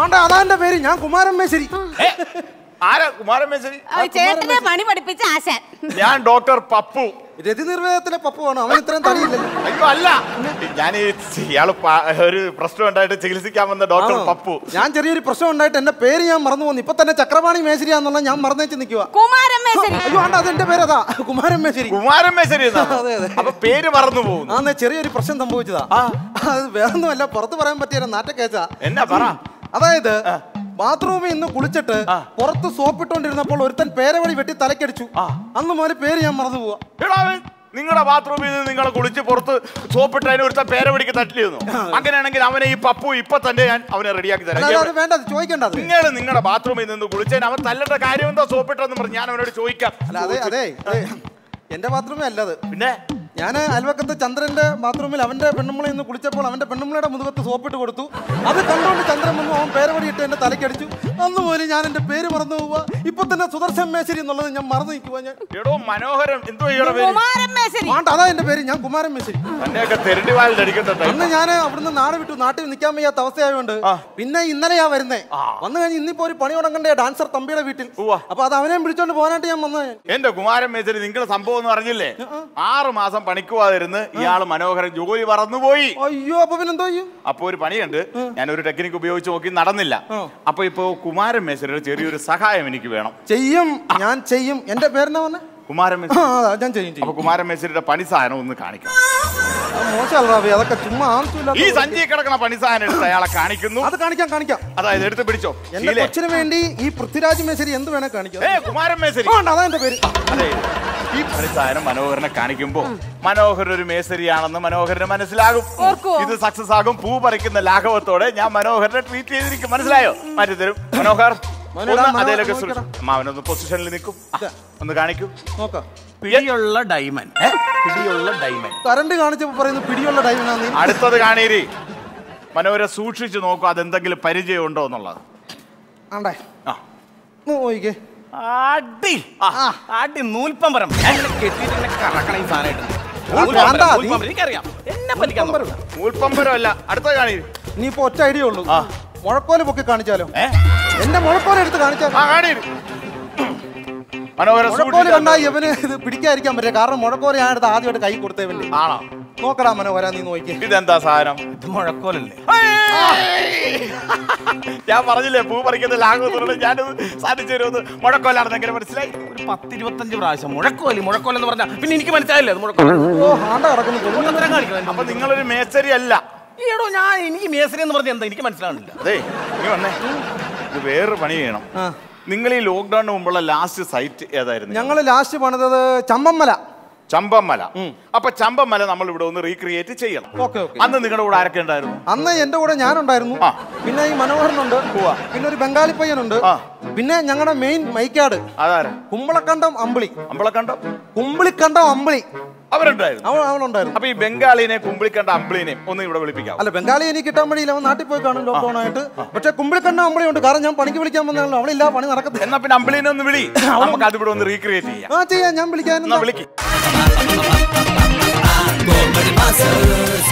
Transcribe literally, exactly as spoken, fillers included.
ആണ്ടാ അതാ എന്റെ പേര്. ഞാൻ കുമാരൻ മേശ്ശേരി. ആരാ കുമാരൻ മേശ്ശേരി? ചേട്ടനെ പണി പഠിപ്പിച്ച ആശാൻ. ഞാൻ ഡോക്ടർ പപ്പു. രതി നിർവേദത്തിലെ പപ്പുവാണ്. അവൻ ഇത്രയും തടിയില്ലല്ലോ. അയ്യോ അല്ല, ഞാൻ ഇയാള് ഒരു പ്രശ്നം ഉണ്ടായിട്ട് ചികിത്സിക്കാൻ വന്ന ഡോക്ടർ പപ്പു. ഞാൻ ചെറിയൊരു പ്രശ്നം ഉണ്ടായിട്ട് എന്റെ പേര് ഞാൻ മറന്നു പോകുന്നു. ഇപ്പൊ തന്നെ ചക്രപാണി മേശ്ശേരിയാന്നുള്ള ഞാൻ മറന്നേച്ച് നിൽക്കുക. കുമാരൻ മേശ്ശേരി. അയ്യോ ആണ്ടാ അതെന്റെ പേരതാ, കുമാരൻ മേശ്ശേരി. കുമാരൻ മേശ്ശേരി. അതെ അതെ. അപ്പൊ പേര് മറന്നു പോകും. ആ ചെറിയൊരു പ്രശ്നം സംഭവിച്ചതാ. അത് വേറൊന്നുമല്ല, പുറത്ത് പറയാൻ പറ്റിയ നാറ്റക്കേച്ചാ. എന്നാ പറ. അതായത് ബാത്റൂമിൽ ഇന്ന് കുളിച്ചിട്ട് പുറത്ത് സോപ്പിട്ടോണ്ടിരുന്നപ്പോൾ ഒരുത്തൻ പേരവഴി വെട്ടി തലക്കടിച്ചു. അന്ന് മുതൽ പേര് ഞാൻ മറന്നു പോവാ. നിങ്ങളുടെ ബാത്റൂമിൽ നിന്ന് നിങ്ങൾ കുളിച്ച് പുറത്ത് സോപ്പിട്ടതിന് ഒരുത്തൻ പേരവടിക്ക് തട്ടിയിരുന്നു. അങ്ങനെയാണെങ്കിൽ അവനെ ഈ പപ്പു ഇപ്പൊ തന്നെ ഞാൻ അവനെ റെഡിയാക്കി തരാം. വേണ്ട, ചോദിക്കേണ്ടത്. നിങ്ങൾ നിങ്ങളുടെ ബാത്റൂമിൽ നിന്ന് കുളിച്ചതിന് അവൻ തല്ലേണ്ട കാര്യം എന്താ സോപ്പിട്ടെന്ന് പറഞ്ഞ് ഞാൻ അവനോട് ചോദിക്കാം. അതെ അതെ, എന്റെ ബാത്റൂമേ അല്ലത്. പിന്നെ ഞാൻ അയൽവക്കത്ത് ചന്ദ്രന്റെ ബാത്റൂമിൽ അവന്റെ പെണ്ണുമ്പളെ ഇന്ന് കുളിച്ചപ്പോൾ അവന്റെ പെണ്ണുമ്പളയുടെ മുതുകത്ത് സോപ്പിട്ട് കൊടുത്തു. അത് കണ്ടുകൊണ്ട് ചന്ദ്രൻ വന്നു, അവൻ പേരവടി ഇട്ട് എന്നെ തലക്കടിച്ചു. അന്ന് പോലും ഞാൻ എന്റെ പേര് മറന്നു പോവാ. ഇപ്പൊ തന്നെ സുദർശൻ മേശ്ശേരി എന്നുള്ളത് ഞാൻ മറന്നു നിൽക്കുവാ. ഞാൻ എടോ മനോഹരൻ, എന്തോ അതാ എന്റെ പേര്. ഞാൻ കുമാരൻ മേശ്ശേരി. അന്ന് ഞാൻ അവിടുന്ന് നാട് വിട്ടു. നാട്ടിൽ നിൽക്കാൻ വയ്യാത്ത അവസ്ഥയായതുകൊണ്ട് പിന്നെ ഇന്നലെയാ വരുന്നേ. വന്നു കഴിഞ്ഞ് ഇന്നിപ്പോ ഒരു പണി തുടങ്ങണ്ടേ ഡാൻസർ തമ്പിയുടെ വീട്ടിൽ. അപ്പൊ അത് അവനെയും വിളിച്ചോണ്ട് പോകാനായിട്ട് ഞാൻ വന്നത്. എന്റെ കുമാരൻ മേശ്ശേരി, നിങ്ങളുടെ സംഭവം എന്ന് പറഞ്ഞില്ലേ, ആറ് മാസം പണിക്ക് പോകാതിരുന്ന് ഇയാള് മനോഹരൻ ജോലി മറന്നുപോയി. അയ്യോ, അപ്പൊ പിന്നെന്തോ ചെയ്യും? അപ്പൊ ഒരു പണിയുണ്ട്, ഞാൻ ഒരു ടെക്നിക്ക് ഉപയോഗിച്ച് നോക്കി, നടന്നില്ല. അപ്പൊ ഇപ്പൊ കുമാരൻ മേശ്ശേരിയുടെ ചെറിയൊരു സഹായം എനിക്ക് വേണം. ചെയ്യും, ഞാൻ ചെയ്യും. എന്റെ പേരെന്നാ വന്നെ? കുമാരൻ മേശ്ശേരി. ഞാൻ ചെയ്യും. അപ്പൊ കുമാരൻ മേശ്ശേരിയുടെ പണി സാധനം ഒന്ന് കാണിക്കാം. മോശമല്ല, അതൊക്കെ ചുമ്മാ ആവശ്യമില്ല. ഈ സഞ്ചി കിടക്കുന്ന പണി സാധനം എടുത്ത് അയാളെ കാണിക്കുന്നു. അത് കാണിക്കാം കാണിക്കാം. അതായത് എടുത്ത് പിടിച്ചോ. എന്റെ കൊച്ചിന് വേണ്ടി ഈ പൃഥ്വിരാജ് മേശ്ശേരി എന്ത് വേണേ കാണിക്കാം. ഏ കുമാരൻ മേശ്ശേരി, അതാ എന്റെ പേര്. അതെ, ഈ പണി സാധനം മനോഹരനെ കാണിക്കുമ്പോ മനോഹർ ഒരു മേശ്ശേരിയാണെന്ന് മനോഹരന് മനസ്സിലാകും. ഇത് സക്സസ് ആകും. പൂ പറിക്കുന്ന ലാഘവത്തോടെ ഞാൻ മനോഹരനെ ട്രീറ്റ് ചെയ്തിരിക്കും. മനസ്സിലായോ? മാറ്റി തരും മനോഹർ. മാവനൊന്ന് പൊസിഷനിൽ നിൽക്കും. ഒന്ന് കാണിക്കൂ. നോക്കാം. പിടിയുള്ള ഡയമണ്ട്. പിടിയുള്ള ഡയമണ്ട്. കറണ്ട് കാണിച്ചപ്പോ പറയുന്നു പിടിയുള്ള ഡയമണ്ട്. അടുത്തത് കാണീരി. മനോഹര സൂക്ഷിച്ചു നോക്കൂ, അതെന്തെങ്കിലും പരിചയം ഉണ്ടോ എന്നുള്ളത്. ആണ്ടേ ആ നോക്കിക്കേ. അടി അടി നൂൽപ്പമ്പരം കെട്ടിട്ട് കറക്കണ ഈ സാധനമായിട്ട്. നൂൽപ്പമ്പരം അല്ല, അടുത്തത് കാണീരി. ഇനിയിപ്പോ ഒറ്റ ഐഡിയ ഉള്ളൂ. മുഴക്കോല് പൊക്കി കാണിച്ചാലോ? എന്റെ മുഴക്കോല് എടുത്ത് കാണിച്ചാലോ? മുഴക്കോല് കണ്ടാ ഇവന് ഇത് പിടിക്കാതിരിക്കാൻ പറ്റില്ല. കാരണം മുഴക്കോല് ഞാൻ എടുത്ത് ആദ്യമായിട്ട് കൈ കൊടുത്തവന്റെ ആണോ? നോക്കടാ മനോഹര, നീ നോക്കി. ഇതെന്താ സാധനം? ഇത് മുഴക്കോലല്ലേ? ഞാൻ പറഞ്ഞില്ലേ പൂ പറിക്കുന്ന ലാഘവത്തോടെ ഞാനത് സാധിച്ചു തരുമെന്ന്. മുഴക്കോലാണെന്ന് എങ്ങനെ മനസ്സിലായി? ഒരു പത്ത് ഇരുപത്തഞ്ച് പ്രാവശ്യം മുഴക്കോലി മുഴക്കോൽ എന്ന് പറഞ്ഞാൽ പിന്നെ എനിക്ക് മനസ്സിലായില്ലേ അത് മുഴക്കോൽ. അപ്പൊ നിങ്ങളൊരു മേശ്ശേരി അല്ല. ഈടോ ഞാൻ എനിക്ക് മേശ്ശേരി എന്ന് പറഞ്ഞാൽ എന്താ എനിക്ക് മനസ്സിലാവുന്നില്ല. അതെ, നീ വന്നേ, ഇത് വേറൊരു പണി ചെയ്യണം. നിങ്ങൾ ഈ ലോക്ക്ഡൌണിന് മുമ്പുള്ള ലാസ്റ്റ് സൈറ്റ് ഏതായിരുന്നു? ഞങ്ങൾ ലാസ്റ്റ് പണിതത് ചമ്പമ്മല. ചമ്പമ്മല. അപ്പൊ ചമ്പമ്മല നമ്മൾ ഇവിടെ ഒന്ന് റീക്രിയേറ്റ് ചെയ്യണം. അന്ന് നിങ്ങളുടെ കൂടെ ആരൊക്കെ ഉണ്ടായിരുന്നു? അന്ന് എന്റെ കൂടെ ഞാനുണ്ടായിരുന്നു. പിന്നെ ഈ മനോഹരനുണ്ട്, പിന്നെ ഒരു ബംഗാളി പയ്യനുണ്ട്, പിന്നെ ഞങ്ങളുടെ മെയിൻ മൈക്കാട് അതാരാ? കുമ്പളക്കണ്ടം അമ്പിളി. അമ്പളക്കണ്ടം കുമ്പിളിക്കണ്ടം അമ്പിളി അവരുണ്ടായിരുന്നു. അവളുണ്ടായിരുന്നു. അപ്പൊ ഈ ബംഗാളിനെ കുമ്പിളിക്കണ്ട അമ്പിളിനെയും ഒന്ന് ഇവിടെ വിളിപ്പിക്കാം. അല്ല, ബംഗാളി എനിക്ക് കിട്ടാൻ വഴിയില്ല, അവൻ നാട്ടിൽ പോയി കാണും ലോക്ക്ഡൌൺ ആയിട്ട്. പക്ഷെ കുമ്പിളിക്കണ്ട അമ്പിളി ഉണ്ട്, കാരണം ഞാൻ പണിക്ക് വിളിക്കാൻ വന്നാലും അവളില്ല, പണി നടക്കത്തില്ല. എന്നാ പിന്നെ അമ്പിളിനെ ഒന്ന് വിളി, നമുക്ക് അതിവിടെ ഒന്ന് റീക്രിയേറ്റ് ചെയ്യാം. ആ ചെയ്യാം, ഞാൻ വിളിക്കാൻ. വിളിക്കും.